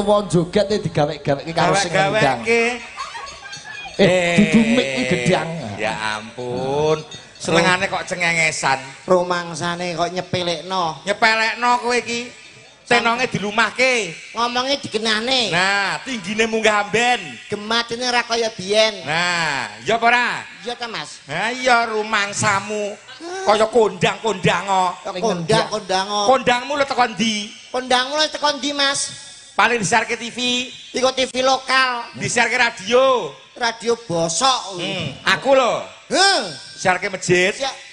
wong joget digawe-gaweke karo sing ngendang. Dudu mik iki gedang. Ya ampun. Senengane kok cengengesan. Rumangsane kok nyepelekno. Nyepelekno kowe iki. Tenonge dilumahke. Ngomongnya dikenane. Nah, tinggine munggah amben. Gematine ra kaya biyen. Nah, ya apa ora? Iya ta, Mas. Ha iya rumangsamu. Kaya kondang-kondango. Kondang-kondango. Kondangmu lho teko ndi? Kondangmu lho teko ndi, Mas? Paling disiarke TV. Iku TV lokal. Disiarke radio. Radio bosok. Aku lho. Disiarke masjid.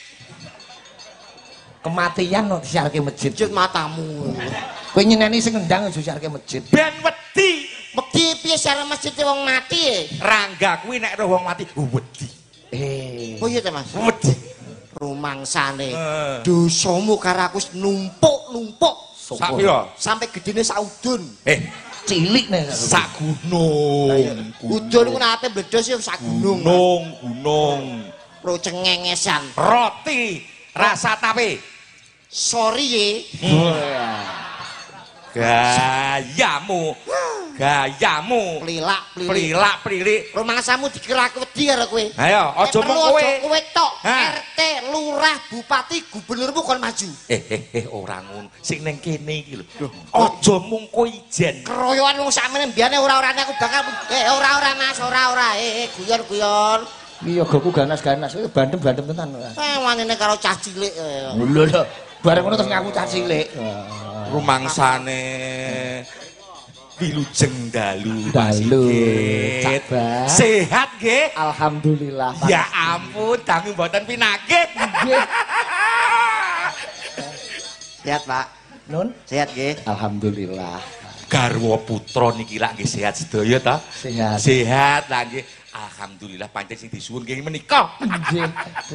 Kematian kok disiarke masjid. Cut matamu. Kowe nyeneni sing ngendang aja disiarke masjid. Ben wedi. Wedi piye siaran masjid wong mati? Rangga kuwi nek roh wong mati wedi. Oh iya ta, Mas. Wedi. Rumangsane. Dosamu karo aku numpuk-numpuk. Sak pira? Sampai gedene saudun. Cilik nek sak gunung. Udun ku nek bledos ya sak gunung. Gunung. Pro cengengesan. Roti rasa tape. Sorry ye. Gayamu. Plilak plilik. Rumangsamu dikira aku wedi karo kowe. Ayo, aja mung kowe. Kowe tok. RT, lurah, bupati, gubernurmu kon maju. Ora ngono. Sing ning kene iki lho. Aja mung kowe ijen. Keroyokan wong sakmene mbiyane ora-orane aku bakal ora Mas, ora. Guyon-guyon. Iya goku ganas-ganas. Bandem-bandem tenan. Wanene karo cah cilik. Lho. Bareng ngono terus ngaku cah cilik. Rumangsane wilujeng dalu. Sehat nggih? Alhamdulillah. Ya ampun, dangu mboten pinakit. Sehat, Pak. Nun, sehat nggih. Alhamdulillah. Garwa putra niki lak nggih sehat sedaya ta? Sehat. Sehat lah nggih. Alhamdulillah pancen sing disuwun nggih menika. Nggih.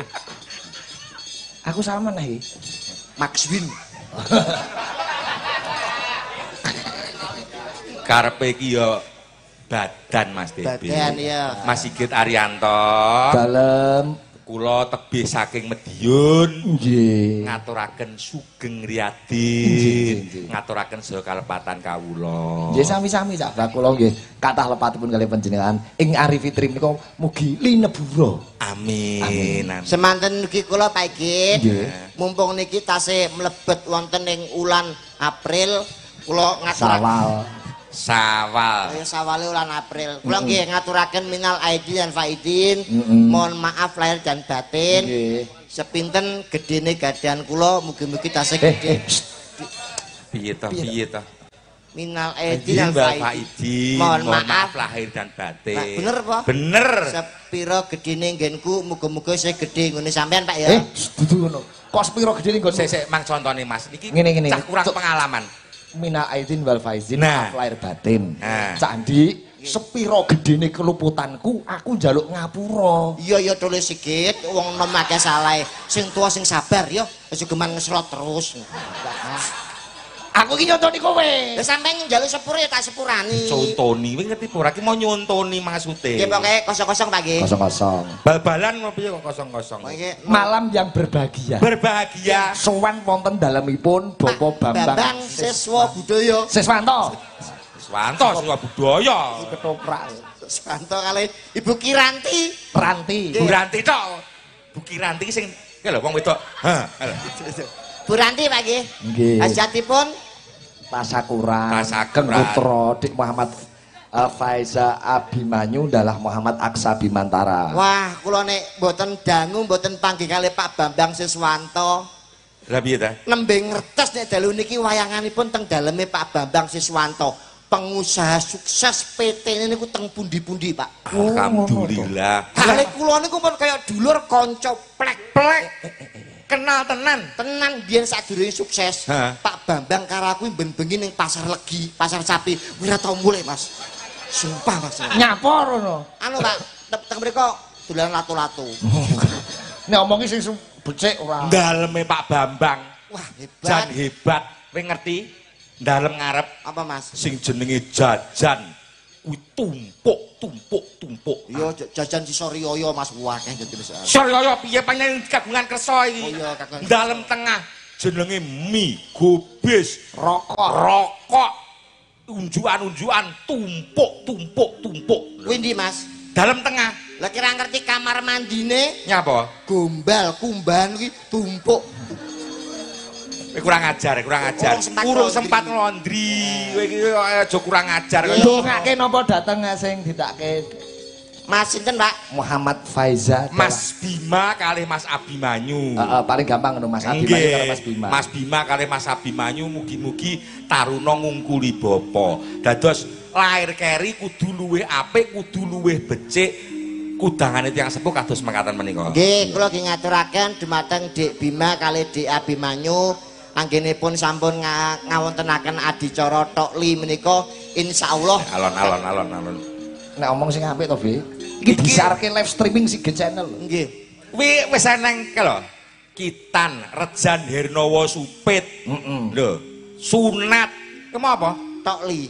Aku sama nih. Maxwin. Karepe iki ya badan Mas Debi. Badan ya. Mas Sigit Arianto. Dalem kula tebih saking Madiun. Nggih. Ngaturaken sugeng riyadi. Ngaturaken saha kalepatan kawula. Nggih sami-sami Cak kula nggih kathah lepatipun kalih panjenengan ing Ari Fitri menika mugi linebura. Amin. Semanten ugi kula Pak Igit. Nggih. Mumpung niki tasih mlebet wonten ing wulan April kula ngaturaken Sawal. Ya sawale wulan April. Kula nggih ngaturaken minal aidin dan faidin. Mohon maaf lahir dan batin. Nggih. Sepinten gedene gadahan kula mugi-mugi tasih gedhe. Piye to? Minal aidin dan faidin. Mohon maaf lahir dan batin. Bener apa? Bener. Sepiro gedene nggenku muga-muga saya gedhe ngene sampean Pak ya. Dudu ngono. Kok sepiro gedene nggon Sik mang contone Mas. Niki ngene. Cah kurang pengalaman. Mina aidin wal faizin Nah. lahir batin. Candi sepiro gedene keluputanku aku njaluk ngapura. Iya tulis sikit wong nom akeh salah. Sing tua sing sabar ya aja geman ngeslot terus. Aku iki nyontoni kowe. Lah sampeyan njaluk sepur ya tak sepurani. Contoni kowe ngerti ora ki mau nyontoni maksude. Nggih pokoke kosong-kosong Pak nggih. Kosong-kosong. Bal-balan ngopo ya kok kosong-kosong. Malam yang berbahagia. Berbahagia. Sowan wonten dalemipun Bapak Bambang Siswa Budaya. Siswanto. Swanto sing budaya. Ketoprak. Swanto kali Ibu Kiranti. Ranti. Bu Ranti tok. Bu Kiranti sing ki lho wong wedok. Bu Ranti Pak nggih. Nggih. Hajatipun Tasakuran. Tasakuran. Putra Dik Muhammad Faiza Abimanyu dalah Muhammad Aksa Bimantara. Wah, kula nek mboten dangu mboten panggih kalih Pak Bambang Siswanto. Lah piye ta? Nembe ngertes nek dalu niki wayanganipun teng daleme Pak Bambang Siswanto. Pengusaha sukses PT niku teng pundi-pundi, Pak. Alhamdulillah. Kali kula niku pun kaya dulur kanca plek-plek. Kenal tenan biyen sadurunge sukses. Pak Bambang karo aku ben-bengi ning pasar Legi, pasar sapi, ora tau mulih, Mas. Sumpah, Mas. Nyapa rono. Anu, Pak, teng mriko dolan lato-lato. Nek omongi sing becik ora. Daleme Pak Bambang. Wah, hebat. Jan hebat. Kowe ngerti? Dalem ngarep Apa, Mas? sing jenenge jajan kuwi tumpuk. Iya, jajan si Sorioyo Mas akeh jenenge. Sorioyo piye panjenengan kagungan kersa iki? Oh iya, kagungan. Dalem tengah jenenge mie, gobis, Rokok. rokok. unjukan tumpuk. Kuwi ndi, Mas? Dalam tengah. Lah kira ngerti kamar mandine? Nyapa? Gombal, kumbahan kuwi tumpuk. Kurang ajar. Urung sempat ngondri. Kowe iki aja kurang ajar. Ndongake napa dateng sing ditake Mas sinten, Pak? Muhammad Faiza. Mas Bima kali Mas Abimanyu. Paling gampang ngono Mas Abimanyu karo Mas Bima. Mas Bima kali Mas Abimanyu mugi-mugi taruna ngungkuli bapa. Dados lair keri kudu luwih apik, kudu luwih becik. Kudangane tiyang sepuh kados mekaten menika. Nggih, kula nggih ngaturaken dumateng Dik Bima kali Dik Abimanyu anggenipun sampun ngawontenaken adicara Tokli menika insyaallah Alon. Nek omong sing apik to, Bi. Iki disarke live streaming Sige channel. nggih. Kuwi wis eneng ke lho. Kitan Rejan Hernawa Supit. Lho, sunat. Kemo apa? Tokli.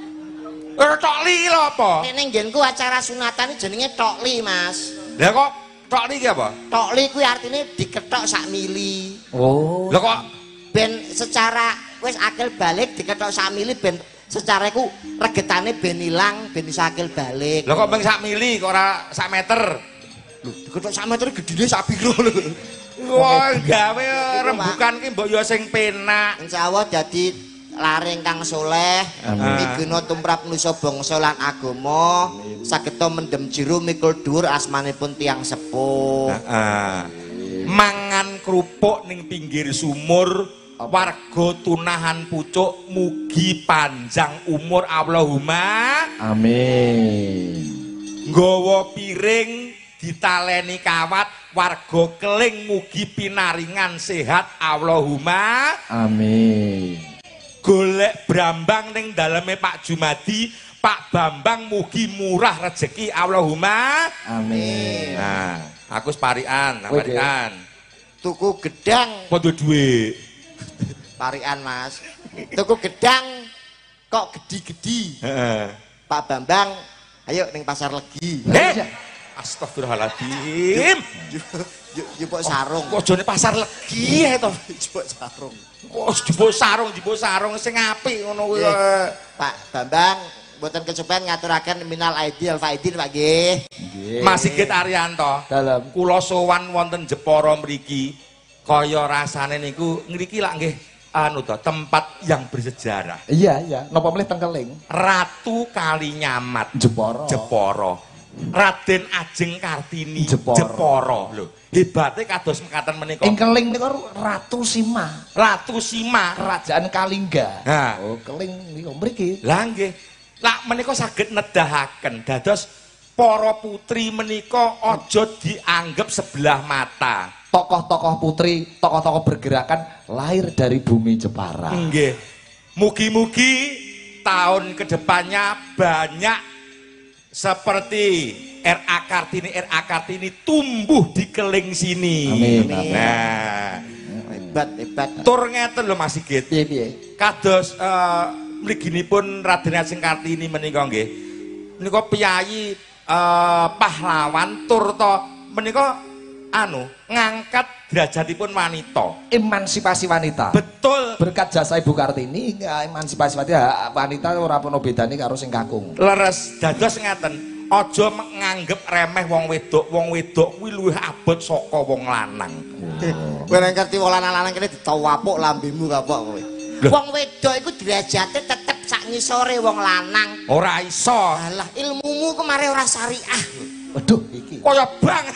Tokli lho apa? Nek nggenku acara sunatan jenenge Tokli, Mas. Lah kok tokli ki apa? Tokli kuwi artine diketok sak mili. Oh. Lah kok Ben secara wis akil balik diketok sak mili ben secara iku regetane ben ilang ben iso akil balik. Lah kok ping sak mili kok ora sak meter? Lho, diketok sak meter gedine sak piro lho. Wah, gawe rembukan ki mbok yo sing penak. Insyaallah dadi laring kang soleh, miguna tumrap manusa bangsa lan agama, sageta mendem jero mikul dhuwur asmanipun tiyang sepuh. Heeh. Mangan krupuk ning pinggir sumur, warga tunahan pucuk, mugi panjang umur Allahumma. Amin. Nggawa piring ditaleni kawat, warga keling mugi pinaringan sehat Allahumma. Amin. Golek brambang ning daleme Pak Jumadi, Pak Bambang mugi murah rezeki Allahumma. Amin. Nah, aku parikan. Tuku gedang, Padha dhuwit. parikan Mas. Tuku gedang kok gedi-gedi. Heeh. Pak Bambang, ayo ning pasar Legi. Astagfirullahaladzim. Jupuk sarung. Kok jane pasar Legi to? Jupuk sarung. Kok jupuk sarung sing apik ngono kuwi. Pak Bambang, mboten kesupen ngaturaken minal aidil faidin Pak nggih. Mas Sigit Arianto. Dalam. Kula sowan wonten Jepara mriki. Kaya rasane niku ngriki lak nggih anu to, tempat yang bersejarah. Iya. Napa mlih tengkeling? Ratu Kalinyamat Jepara. Raden Ajeng Kartini Jepara. Lho, hebate kados mekaten menika. Ing keling niku Ratu Sima, Ratu Sima Kerajaan Kalingga. Nah. Oh, keling niku mriki. Lah nggih. Lak menika saged nedahaken dados para putri menika aja dianggep sebelah mata. Tokoh-tokoh putri, tokoh-tokoh bergerakan lahir dari bumi Jepara. Nggih. Mugi-mugi tahun kedepannya banyak seperti RA Kartini tumbuh di keling sini. Amin. Nah, Hebat. tur ngeten lho Mas Sigit. Piye? Kados mliginipun Raden Ajeng Kartini menika nggih. Menika piyayi pahlawan tur to menika ngangkat derajatipun wanita. Emansipasi wanita. Betul. Berkat jasa Ibu Kartini, emansipasi wanita ora ana bedane karo sing kakung. Leres dados ngaten, aja nganggep remeh wong wedok kuwi luwih abot saka wong lanang. Kowe nek ngerti wong lanang-lanang kene ditawapuk lambemu kapok kowe. Wong wedok iku derajate tetep sak ngisore wong lanang. Ora iso. Alah, ilmumu kemare ora syariah. Waduh, iki. Kaya bang.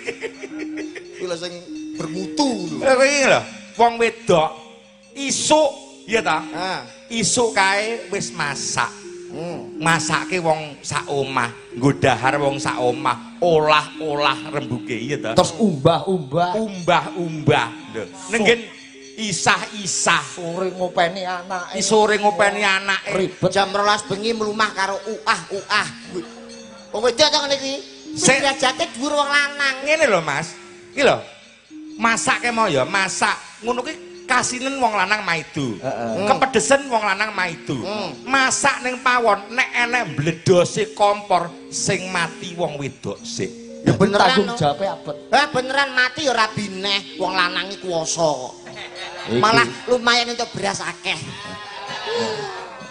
Kuwi lho sing bermutu lho. Kuwi lho, wong wedok isuk ya ta? Ah. Isuk kae wis masak. Masake wong sak omah, nggo dahar wong sak omah, olah-olah rembuke ya ta. Terus umbah-umbah. Umbah-umbah lho. Nenggen isah-isah Sore ngopeni anake. sore ngopeni anake. Ribet. Jam 12 bengi mlumah karo uah. Wong wedok to ngene iki. Sing derajate dhuwur wong lanang. Ngene lho Mas. Iki lho. Masake mau ya, masak. Ngono ki kasinen wong lanang maido. Kepedesen wong lanang maido. Masak ning pawon nek enek mbledose kompor sing mati wong wedok sik. Ya beneran. Tanggung jawabe abot. Beneran mati ya ora bineh. Wong lanang iki kuwasa kok. Malah lumayan untuk beras akeh.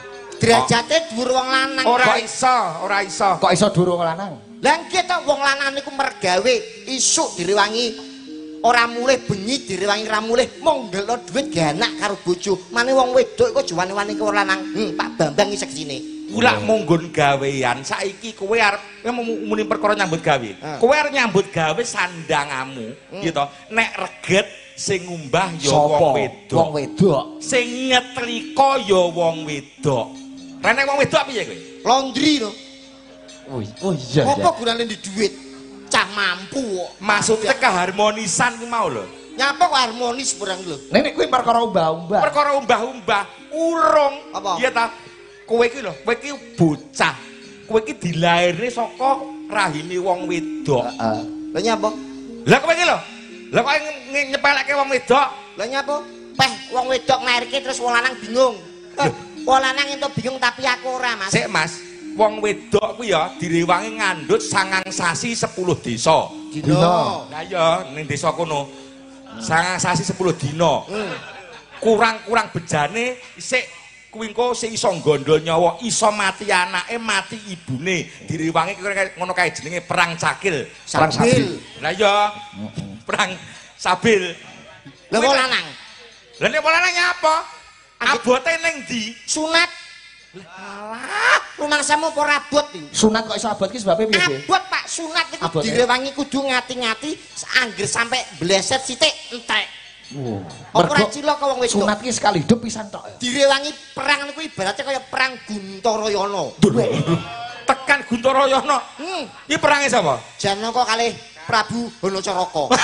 Derajate dhuwur wong lanang. Ora iso. Kok iso dhuwur wong lanang? Lah nggih to wong lanang niku mergawe isuk direwangi ora mulih bengi direwangi ra mulih mung ndelok dhuwit ganak karo bojo. Mane wong wedok iku aja wani-wani karo lanang. Pak Bambang iki seksine. Ula munggon gawean saiki kowe arep muni perkara nyambut gawe. Kowe arep nyambut gawe sandangamu, gitu. Nek reget sing ngumbah ya wong wedok. Wong wedok. Sing nyetrika ya wong wedok. Rene wong wedok piye kowe? Laundry lho. Oh iya. Apa gunane di dhuwit? Cah mampu kok. Maksudnya keharmonisan ku mau lho. Nyapa kok harmonis barang lho. Nek kuwi perkara umbah-umbah. Perkara umbah-umbah urung. Apa? Iya ta. Kowe iki lho, kowe iki bocah. Kowe iki dilairne saka rahime wong wedok. Heeh. Lah nyapa? Lah kowe iki lho. Lah kok nyepelekke wong wedok? Lah nyapa? Peh wong wedok nglairke terus wong lanang bingung. Wong lanang entuk bingung tapi aku ora, Mas. Sik, Mas. Wong wedok kuwi ya direwangi ngandhut 9 sasi 10 desa. Dina. Lah ya ning desa kono. 9 sasi 10 dina. Kurang-kurang bejane isik kuwi engko sing iso gondol nyawa, iso mati anake, mati ibune. Direwangi ngono kae jenenge perang cakil. Perang sabil. Lah ya. Perang sabil. Lah wong lanang. Lah nek wong lanang apa? Abote ning ndi? Sunat. Alah, rumangsamu apa rabot iki? Sunat kok iso abot ki sebabe piye, Be? Abot Pak, sunat iku Abot, direwangi kudu ngati-ngati angger sampe bleset sithik entek. Apa ora cilok kok wong wedok? Sunat ki sekali hidup pisan tok. Direwangi perang niku ibaratnya kaya perang Guntarayana. Tekan Guntarayana. Iki perange sapa? Janaka kalih Prabu Hanacaraka.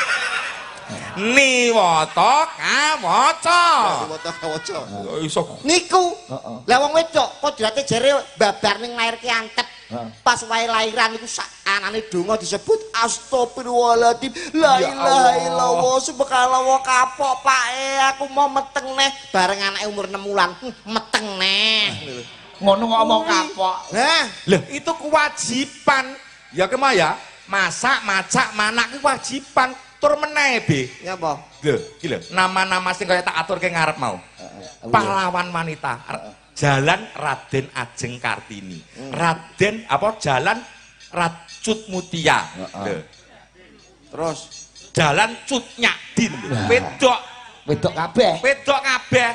Niwata kawaca. Waca. Iso. Niku. Lah wong wedok kodrate jere babar ning lairke antep. Pas wae lairan niku sak anane donga disebut astagfirullahaladzim. La ilaha illallah subhanallah kapok Pak aku mau meteng neh bareng anake umur 6 wulan. Meteng neh. Ngono ngomong kapok. Nah, Lah itu kewajiban. Ya kemah ya. Masak, macak, manak itu kewajiban. Tur meneh, Be. nyapa? Lho, iki lho, nama-nama sing kaya tak aturke ngarep mau. Pahlawan wanita. Jalan Raden Ajeng Kartini. Raden apa Jalan Racut Mutia. Lho. Terus Jalan Cut Nyadin. Wedok, Wedok kabeh. wedok kabeh.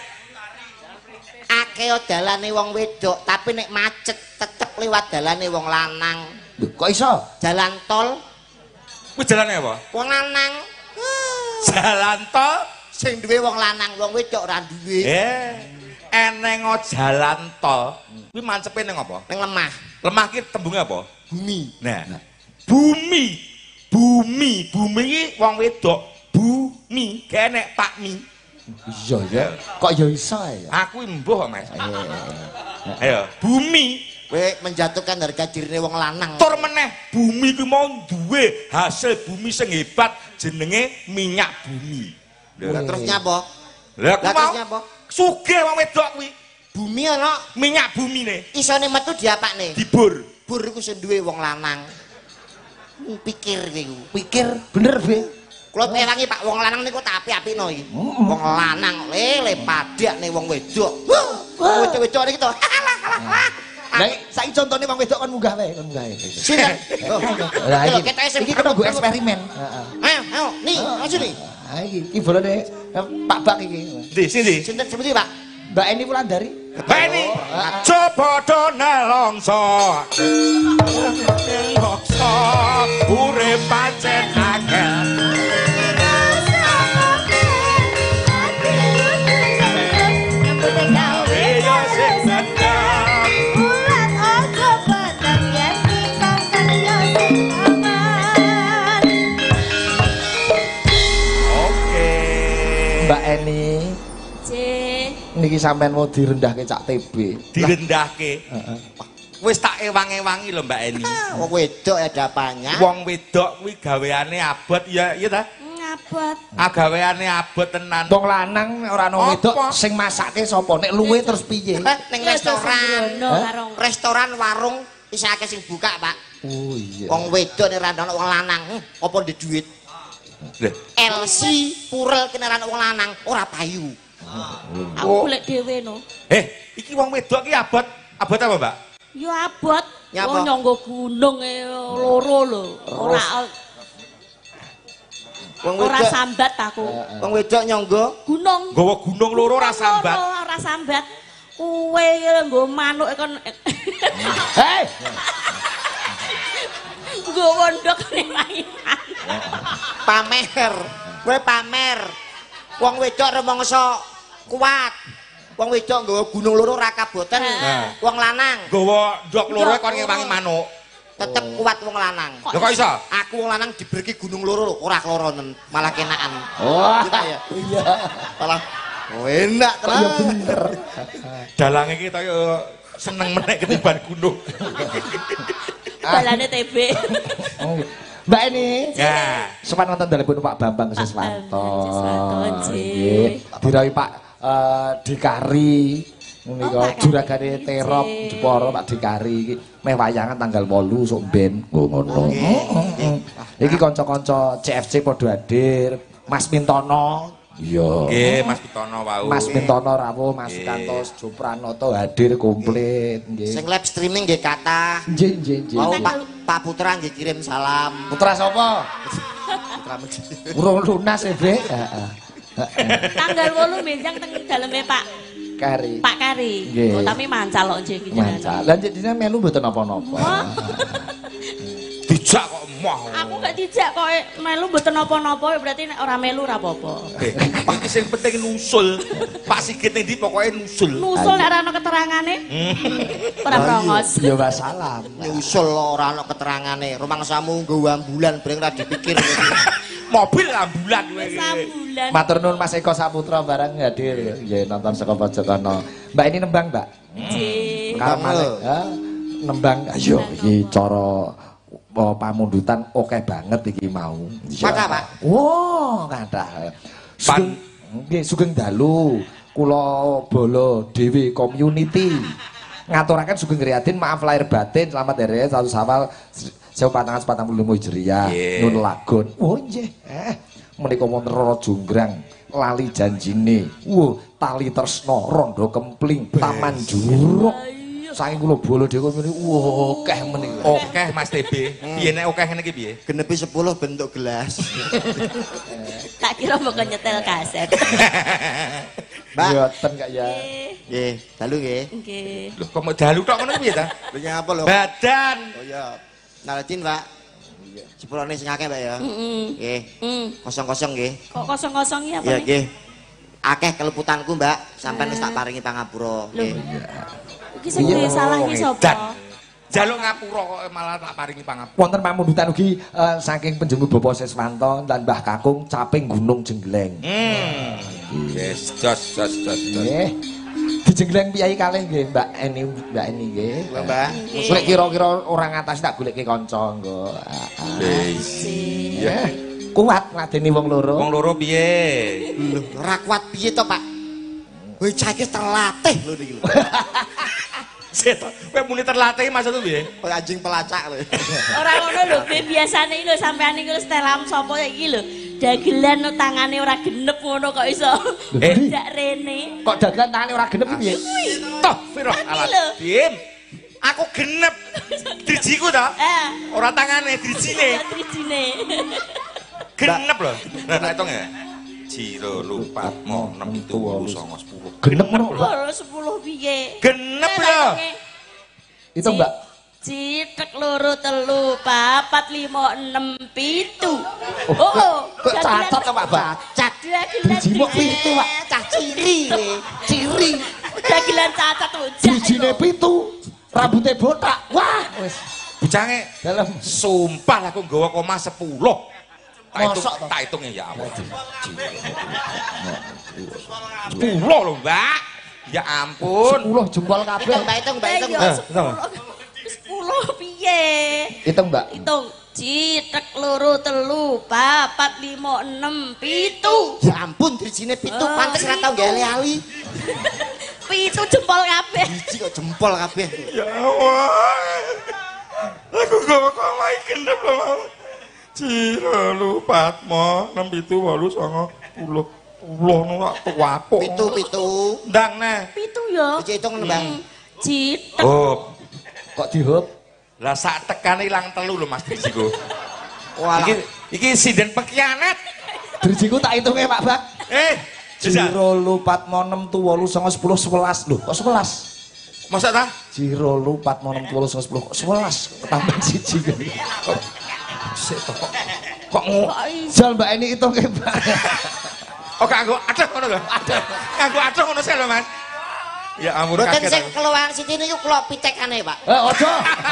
akeh dalane wong wedok, tapi nek macet tetep liwat dalane wong lanang. Lho, kok iso? Jalan tol Kuwi jalane apa? wong lanang. Jalan tol. Sing duwe wong lanang, wong wedok ora duwe. Eneng jalan tol. Kuwi mancepe ning apa? Ning lemah. Lemah ki tembunge apa? Bumi. Nah, bumi. Bumi iki wong wedok. Bumi kene Pak Mi. Iya ya. Kok ya iso ya? Aku mbuh kok, Mas. Ayo, bumi. Kowe menjatuhkan harga dirine wong lanang. Tur meneh, bumi kuwi mau duwe hasil bumi sing hebat jenenge minyak bumi. Lah terus nyapa? Lah aku Lah terus mau nyapa? sugih wong wedok kuwi. Bumi ana Minyak bumine isone metu diapakne? dibur. Bur iku sing duwe wong lanang. Pikir iku. Pikir bener, Be. Kula ewangi Pak wong lanang niku tak apik-apikno iki. Wong lanang lele padakne wong wedok. Wong wedok-wedok niki to. Lah saiki contone wong wedok kon munggah wae, kon munggah wae. Sinten? Lah iki Ketoke sing iki kan nggo eksperimen. Heeh. Ayo, nih, maju nih. Ha iki bolone Pak Bak iki. Ndi sini? Sinten seperti Pak? Mbak Eni Wulandari. Beni coba do nelongso. Nelongso urip pancen akeh. Mbak Eni. Niki sampean mau direndahke Cak TB. Direndahke. Wis tak ewang-ewangi lho Mbak Eni. Wong wedok ada apanya? Wong wedok kuwi gaweane abot ya iya ta? Ngabot. Gaweane abot tenan. Wong lanang ora ana wedok sing masake sapa? Nek luwe terus piye? Ning restoran. Warung. Restoran warung isih akeh sing buka, Pak. Oh iya. Wong wedok nek ra ana wong lanang, apa ndek dhuwit? Lho, LC purel kene ra ana wong lanang ora payu. Aku golek dhewe no. Iki wong wedok iki abot apa, Mbak? Ya abot. Nyapa? Wong nyangga gunung loro lho. Ora sambat aku. Wong wedok nyangga Gunung. Nggawa gunung loro ora sambat. Ora sambat. Kuwe nggo manuk kon. Hei. Nggo ndok ning mainan. pamer. Kowe pamer. Wong wedok remangsa kuat. Wong wedok nggawa gunung loro ra kaboten. Wong lanang Nggawa ndok loro kon ngewangi manuk. tetep kuat wong lanang. Lho kok iso? Aku wong lanang diberki gunung loro lho, ora kloronen, malah kenaan. Wah, ya. iya. Malah enak tenan. Iya bener. Dalange iki kaya seneng menek ketiban gunung. Balane TB. Mbak ini, Ya. sempat nonton dalipun Pak Bambang Siswanto. Siswanto, Nggih. Dirawi Pak Dikari. Menika juragane Terop Jepara Pak Dikari iki meh wayangan tanggal 8 sok ben ngono. Iki kanca-kanca CFC padha hadir, Mas Mintono. Iya. Nggih, Mas Pitono wau. Mas Mintono rawuh, Mas Kantos Jopranoto hadir komplit nggih. Sing live streaming nggih kathah. Nggih. Mau Pak Putra nggih kirim salam. Putra sapa? Putra Medi. Urung lunas Heeh. Tanggal 8 benjang teng daleme Kari. Pak Kari. Nggih. Oh, tapi mancal kok nggih iki Mancal. Lah jenenge melu mboten napa-napa. Dijak kok emoh. Aku gak dijak kok melu mboten napa-napa berarti nek ora melu ora apa-apa. Iki sing penting nusul. Pak Sigit ning ndi pokoke nusul. Nusul nek ora ana keterangane. Ora prongos. Ya wassalam. Nyusul ora ana keterangane. Rumangsamu nggo ambulan breng ra dipikir. Mobil ambulan kowe iki. Sambulan. Matur nuwun Mas Eko Saputra bareng hadir nggih nonton saka pojok kono. Mbak ini nembang, Mbak. Nggih. Kalau malih nembang ayo iki cara pamundutan oke banget iki mau. Kathah, Pak. Wow, kathah. Nggih sugeng dalu kula bala dhewe community. Ngaturaken sugeng Riyadin maaf lahir batin selamat hari satu Syawal 1445 Hijriah. Nun lagun. Oh nggih. Menika wonten Rara Jonggrang lali janjine. Tali tresna rondo kempling taman juruk. Saking kula bolo dhewe ngene akeh menika. Okeh Mas TB. Piye nek okeh ngene iki piye? Genepi 10 bentuk gelas. Tak kira mau nyetel kaset. Mbak. Mboten kak ya. Nggih, dalu nggih. Nggih. Lho kok mau dalu tok ngono piye ta? Lho nyapa lho? Badan. Oh iya. Nalatin, Pak. Sepurane sing akeh, Pak ya. Nggih. Kosong-kosong nggih. Kok kosong-kosong ya apa Iya, nih? nggih. Akeh keleputanku, Mbak. Sampeyan wis tak paringi pangapura. Nggih. Iki sing duwe salah iki sapa? Jaluk ngapura kok malah tak paringi pangapura. Wonten pamundutan ugi saking penjemput Bapak Siswanto dan Mbah Kakung caping Gunung Jenggleng. Yes, jos. Nggih. Dijenggleng piyai kalih nggih Mbak Eni nggih. Mbak. Nek kira-kira orang atas tak goleke kanca nggo. Iya. Kuat ngadeni wong loro. Wong loro piye? Lho, ora kuat piye to, Pak? Kowe cah iki terlatih lho niki lho. Seto, kowe muni terlatih maksudmu piye? Kaya anjing pelacak lho. Ora ngono lho, Be, biasane iki lho sampean iki setelam sapa iki lho. Dagelan no tangane ora genep ngono kok iso. Ndak rene. Kok dagelan tangane ora genep piye? Toh, Firah alat. Dim. Aku genep. Drijiku to? Ora tangane, drijine. Trijine. Genep lho. Nah, tak hitung ya. Jiro lupa mo 6 7 8 9 10. Genep ngono. Oh, 10 piye? Genep lho. Itu Mbak. Citek loro telu papat 5 6 7. Oh, Kok cacat to Pak Mbak? Cacat. Driji mok 7 Pak. Cah ciri kowe. Ciri. Dagelan cacat ujak. Drijine 7. Rambutnya botak. Wah, wis. Bucange Dalam sumpah aku nggawa koma 10. Mosok to? Tak hitungnya ya Allah. 10 lho, Mbak. Ya ampun. 10 jempol kabeh. Hitung, Mbak, hitung. 10 piye? Hitung Mbak. Hitung. Citek loro telu papat 5 6 7. Ya ampun, drijine 7 pantes ora tau gale-ali. 7 jempol kabeh. Driji kok jempol kabeh. Ya Allah. Aku nggawa koma iki genep lho mau. Jiro lupat mo 6 7 8 9 10. Allah ora tuwapuk. Pitu. Ndang neh. Pitu ya. Dihitung Mbak. Citek. Oh. Kok dihop? Lah sak tekane ilang 3 lho Mas Drijiku. Walah. Iki sinden pengkhianat. Drijiku tak hitunge Pak Bak. Jiro 4 mo 6 tu 8 9 10 11. Lho, kok 11? Masa ta? Jiro 4 mo 6 tu 8 9 10 kok 11? Tambah siji kan. Sik to kok Jal Mbak ini hitunge, Mbak. Oh kanggo aduh ngono lho. Kanggo aduh ngono sik lho Mas. Ya ampun kaget. Mboten sing keluar sithik niku kula pitekane, Pak. Aja.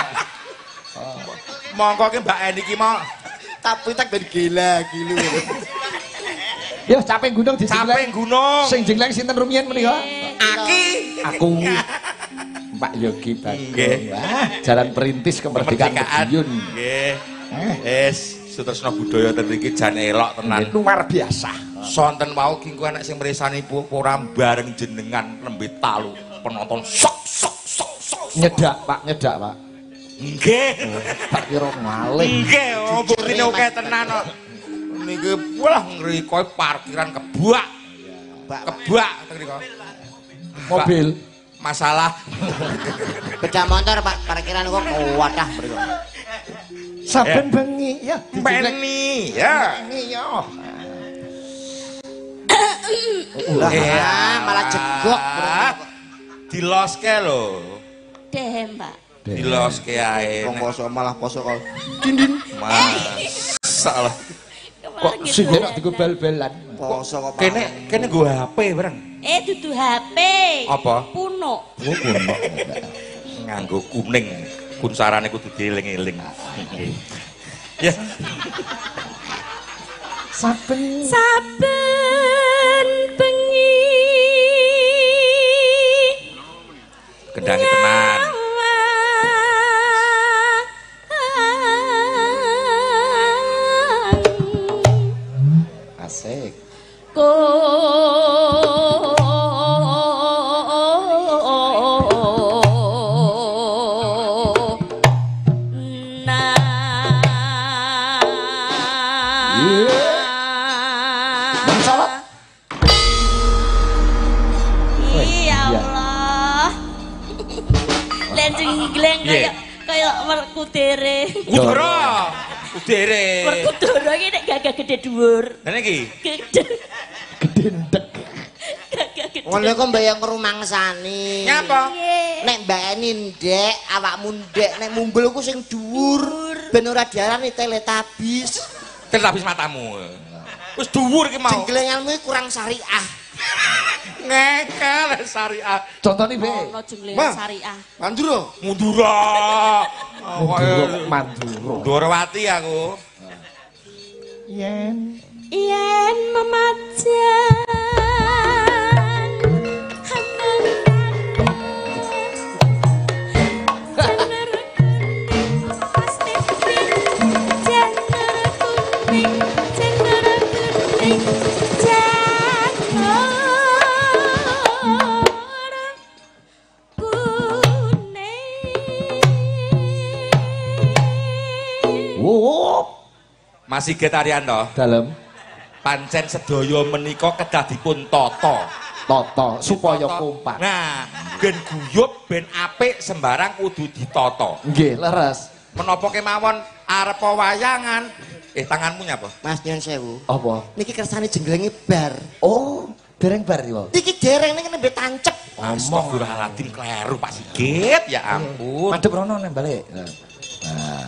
Monggo ki Mbak Eni ki mau Tak pitek ben gila-gilu. Ya capek gunung di capek gunung. Sing jengleng sinten rumiyin menika? Aki. Aku. Pak Yogi Bagong. Jalan perintis kemerdekaan Madiun. Nggih. Sutresna budaya ten mriki jan elok tenan. Luar biasa. Sonten wau ki engko enek sing mresani ora bareng jenengan nembe talu penonton sok. Nyedak Pak. Nggih. Tak kira malih. Nggih, buktine oke tenan kok. Niki wah ngriko parkiran kebuak. Kebuak ngriko. Mobil. Masalah Beda motor, Pak. Parkiran kok wadah mriko. Saben bengi ya Penny ya. Iya. Malah jegok. Diloske lho. Dem, Pak. Diloske ae. Wong poso malah poso kok. Masalah. Kok sing enak digo bal-balan. Poso kok. Kene nggo HP bareng. Dudu HP. Apa? Puno. Oh, kuno. Nganggo kuning. Kunsarane kudu dieling-eling. Ya. Saben bengi Kendangi tenan. Asik. Kayak Werkudara. Udere. Werkudara iki nek gagah gede dhuwur. Lah niki Gede. Gedendek. Gagah gede. Ngono kok mbayang rumangsani. Nyapa? Nek Mbak Eni ndek, awakmu ndek, nek mumbul ku sing dhuwur. Ben ora diarani teletabis. Teletabis matamu. Wis dhuwur ki mau. Jenggelenganmu kurang syariah. Ngekel syariah. Contone be. Ono jenglengan syariah. Mandura. Mundura. Manduro. Ndorowati aku. Yen Memajan Masih getarian toh? dalem Pancen sedaya menika kedah dipun tata. tata supaya kompak. Nah, ben guyub ben apik sembarang kudu ditata. Nggih, leres. Menapa kemawon arep wayangan? Tanganmu nyapa? Mas nyun sewu. Apa? Niki kersane jenggelenge bar. Oh, dereng bar iki. Iki dereng ning nembe tancep. Astagfirullahaladzim kleru Pak Sigit, ya ampun. Madhep rono nek balik. Nah.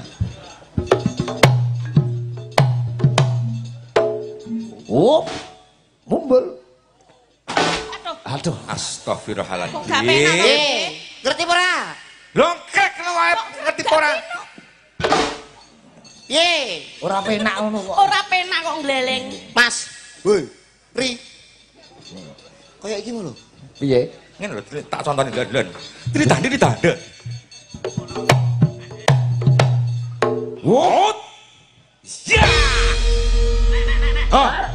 Oh, mumbul. Aduh, Astagfirullahaladzim. Kok gak penak to? Ngerti ora? Longkrek wae ngerti ora? Ye, ora penak ngono kok. Ora penak kok gleleng. Mas. Woi, Ri. Kayak iki lho. Piye? Ngene lho, tak contoni dhewe. Ditanda. Wot. Ya. Ah.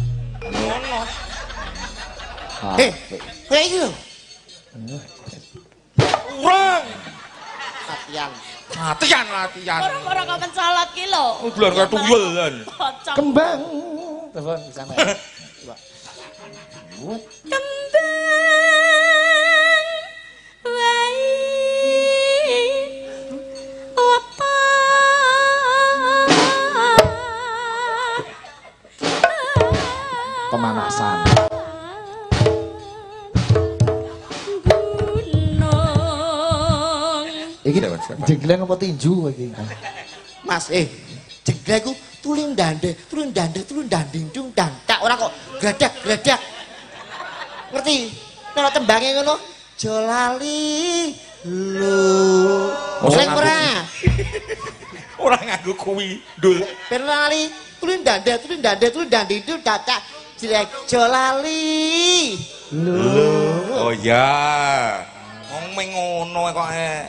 Kayak iki lho. Urang. Latihan. Ora kok mencolot ki lho. Ular kaya tuyul kan. Kocok. Kembang. Telepon sana. Kembang wae apa pemanasan. Iki jenggleng apa tinju iki? Mas, jenggleng ku tulung dande, dung dantak ora kok gladak. Ngerti? Nek tembange ngono, jolali lho. Sing ora. Ora nganggo kuwi, Dul. Perlali, tulung dande, dung dantak. Jelek jolali lho. Oh ya. Wong meng ngono kok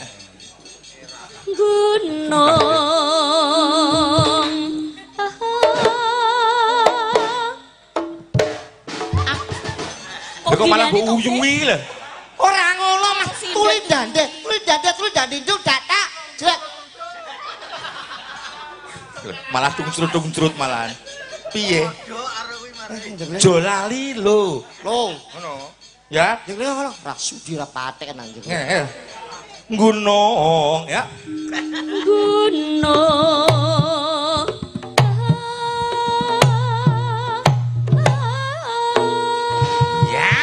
gunung kok malah uyuwi lho. Ora ngono Mas, tuli dande nduk datak jelek. Malah tungsrut malahan. Piye? Jolali lho. Ngono. Ya, jenenge ngono, ra sudi ra patek anjir. Gunung ya. Gunung ya.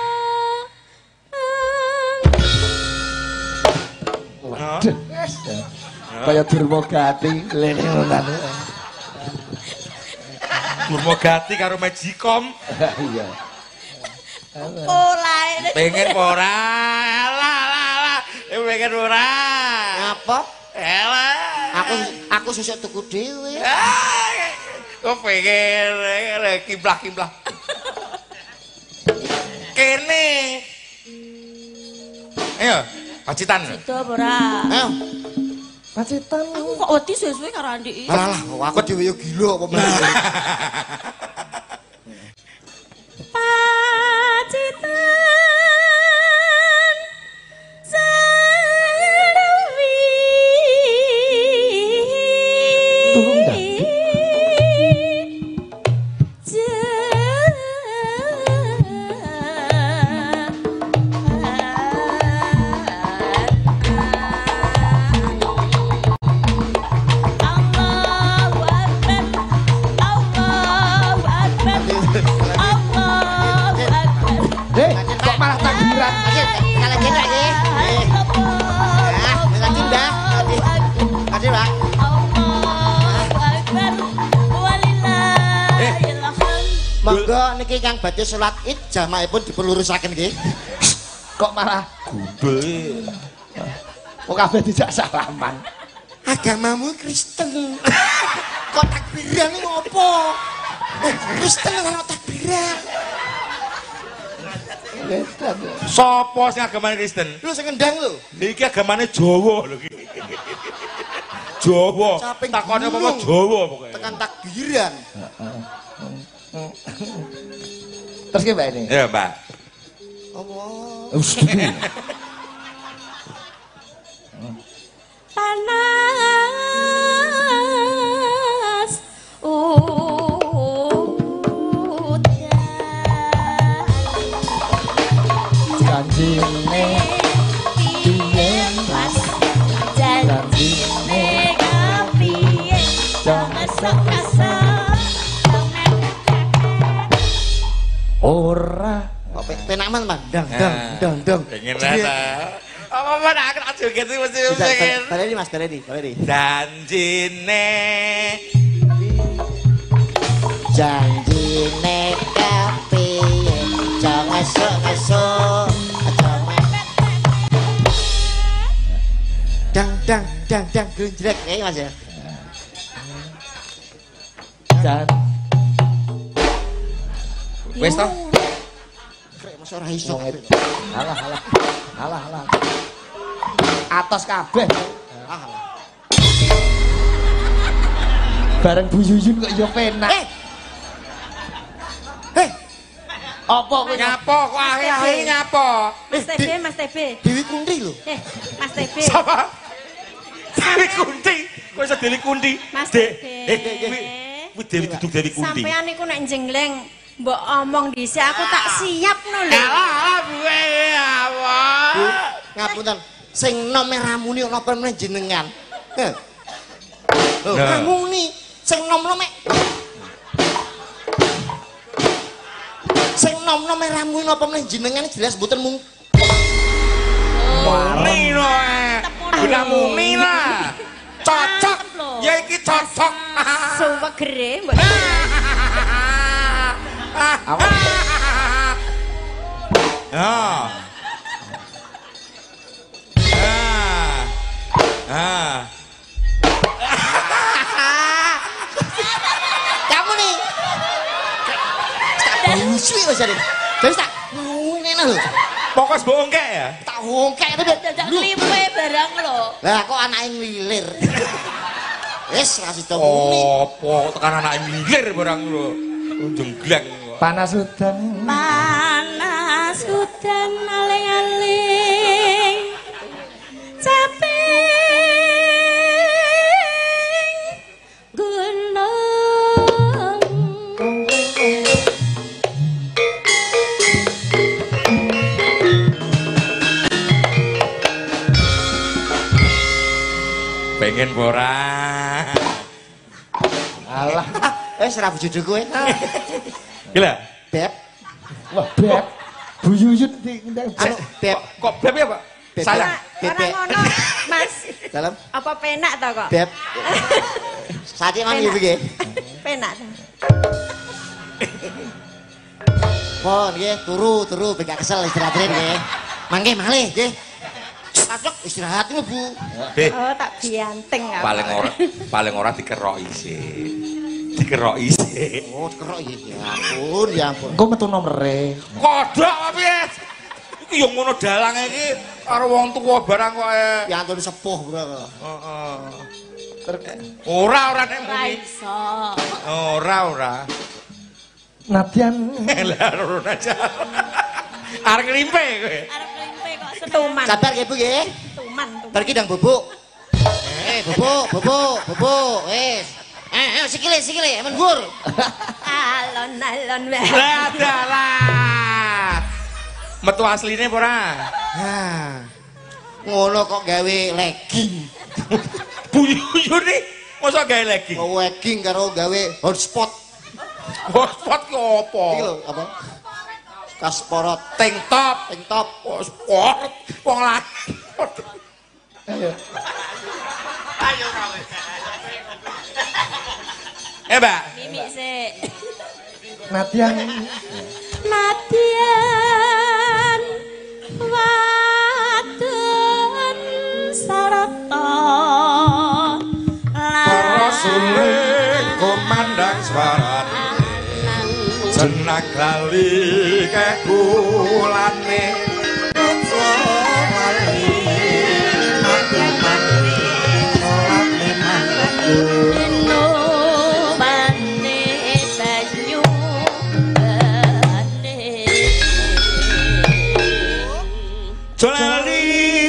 Kaya Durmagati lene ngono. Durmagati karo Magicom. Iya. Olae Pengen ora? Lah. Pengen ora? Ngapa? Elah. Aku sesuk tuku dhewe. Kok pengen kiblah. Kene. Ayo, pacitan. itu ora. Ayo. Pacitan. Aku kok wedi suwe-suwe karo Andik. Alah, aku dhewe yo gila apa meneh. Pacitan Selewi Tulung dah. Kok malah takbiran? Kalau gitu lagi. Nanti dah. Kasih, Pak. Monggo niki Kang badhe salat Id jamaahipun dipelurusaken nggih. Kok malah Gundul. kok kabeh dijak salaman. Agamamu Kristen. Kok takbiran iki ngopo? Kristen ora takbiran. Sopo sing agamane Kristen? Lu sing ngendang lho. Niki agamane Jawa lho iki. Jawa. Takone apa Jawa pokoke. Tekan takbiran. Terus ki Mbak ini? Ya, Mbak. Allah. Setuju. Panas Janjine piye mas janjine kepiye ngesek-ngesek ora Kok penak man, dang. Pengen rasa. Apa nak aku joget mesti pengen. Baleni Mas, baleni. Janjine kepiye jangan ngesuk-ngesuk dang glenjrek Mas ya. dan wis to. Krek Mas ora iso. Alah. Atos kabeh. Bareng Bu Yuyun kok yo penak. Apa kowe Nyapa kok akhir-akhir nyapa? Mas TB Dewi Kunti lho. Mas TB Sapa? Dewi Kunti. Kok iso Dewi Kunti? Mas Dek. TB Kuwi Dewi duduk Dewi Kunti. Sampean niku nek jengleng Mbok omong dhisik aku tak siap no lho. Alah buwe apa? Ngapunten, sing nom ramuni ana apa meneh jenengan? Lho, ramuni sing nom-nom sing nom-nom ramuni apa meneh jenengan jelas mboten mung. Muni lho. Guna muni lah. Cocok. Ya iki cocok. Suwegere mbok. Apa? Kamu nih. Tak busui wis jare. Terus tak ngene lho. Pokoknya bongkek ya? Tak hongkek tapi Dadak limpe barang lho. lah kok anake nglilir. Wis kasih tau muni. Apa tekan anak milir barang lho. Jenggleng. Panas udan. Panas udan aling-aling. Caping gunung. Pengen bora. Alah. Ora bojoku kowe. Gila. Beb. Wah, Beb. Bu Yuyun diundang Anu, Beb. Kok beb ya, Pak? Beb. Sayang. Ora ngono, Mas. Dalam Apa penak to kok? Beb. Sate mangke iki. Penak. Pon nggih, turu ben gak kesel istirahat nggih. Mangke malih nggih. Cocok istirahat Bu. Oh, tak bianteng aku. Paling ora dikeroki sih. Dikeroki sih. Oh, kerok iki. Ya ampun. Engko metu nomere. Kodok apa piye? Iki yo ngono dalange iki karo wong tuwa barang kok. Ya ampun sepuh, Bro. Heeh. Ora nek Ora muni. iso. Ora. Nadyan Lah ora aja. Arek nglimpe kowe. Arep limpe kok seneng. Tuman. Sabar nggih Bu nggih. Tuman. Pergi dang bubuk. Bubuk. Wis. Ayo sikile, men dhuwur. Alon-alon wae. Lah dalah. Metu asline apa ora? Hah. Ngono kok gawe legging. Buyune mosok gawe legging. Legging karo gawe hotspot. Hotspot ki opo? Iki lho apa? Kasporot Tank top. Oh, sport. Wong laki. Ayo kawe. Mbak. Mimik sik. Nadyan Nadyan wadon sarata Rasulullah komandang suarane jenak lali kekulane eno bane banyu bane Jolali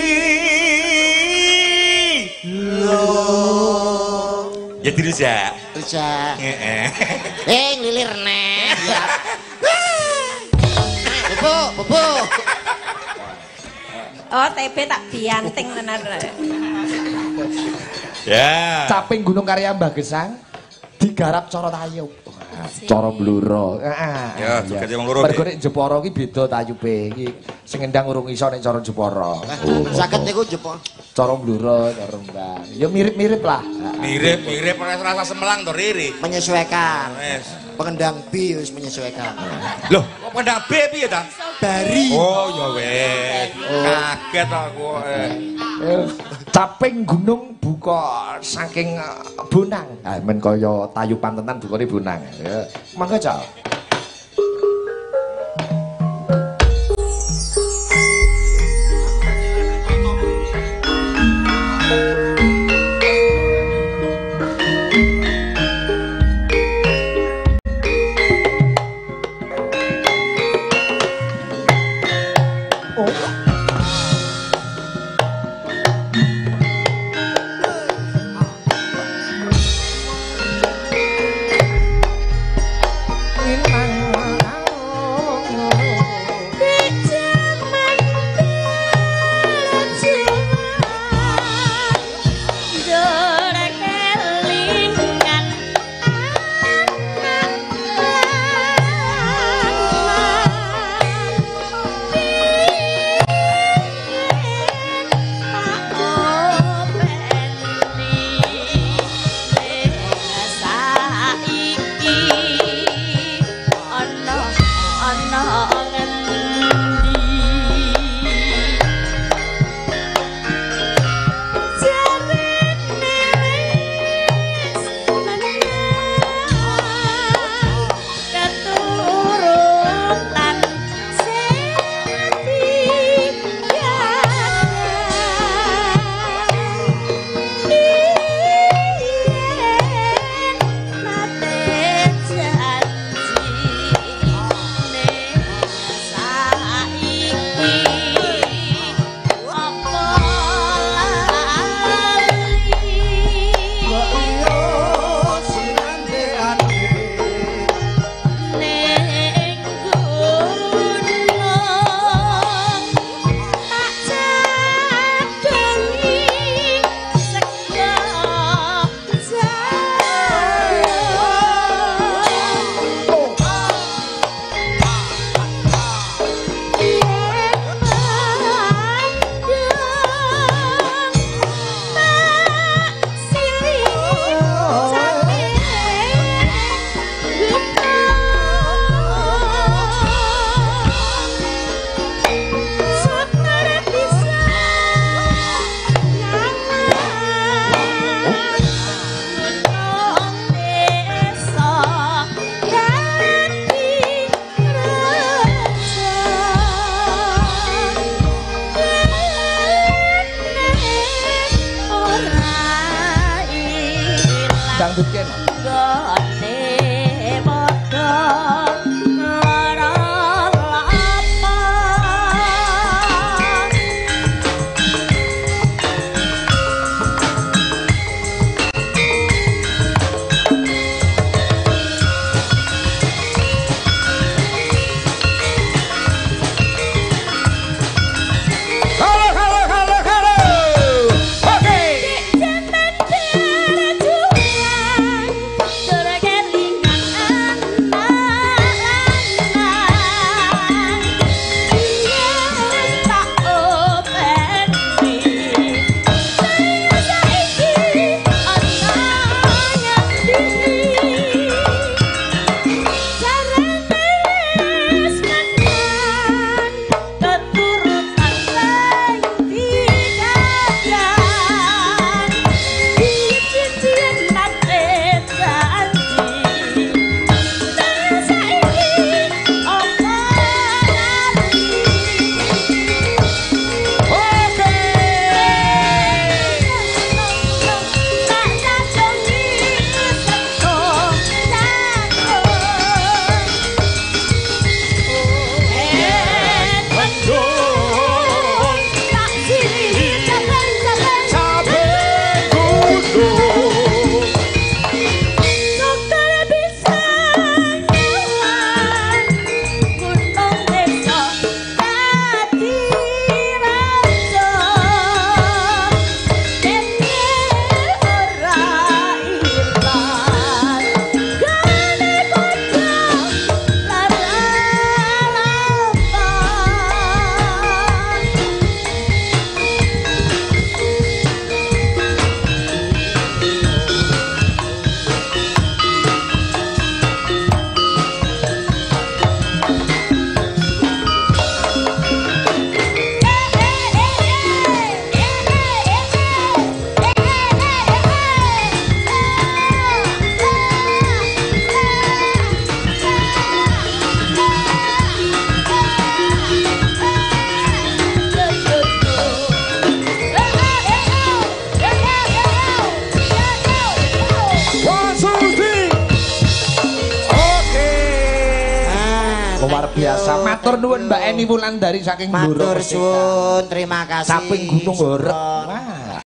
ya terus ya kerja. heeh Nglilir neh. Bubuk. Oh, TB tak bianteng tenan. ya caping Gunung Karya Mbah Gesang digarap cara tayub. Cara bluro. Ya, joget wong loro. Mergo nek Jepara ki beda tayube. Iki sing endang urung iso nek cara Jepara. Saged niku jepol. Cara bluro, cara mbah. Ya mirip-mirip lah. mirip rasa semelang to riri Menyesuaikan. wes Pengendang B wis menyesuaikan. loh kok pendak B piye ta Bari. oh ya wes kaget aku Caping gunung buka saking bonang. Ah men kaya tayupan tenan bukane bonang. Ya, mangga Cak. dangdut kene. Gone padha lara apa. Luar biasa. Matur nuwun Mbak Eni Wulandari saking Blora. Matur suwun, terima kasih. Samping Gunung Horeg. Wah.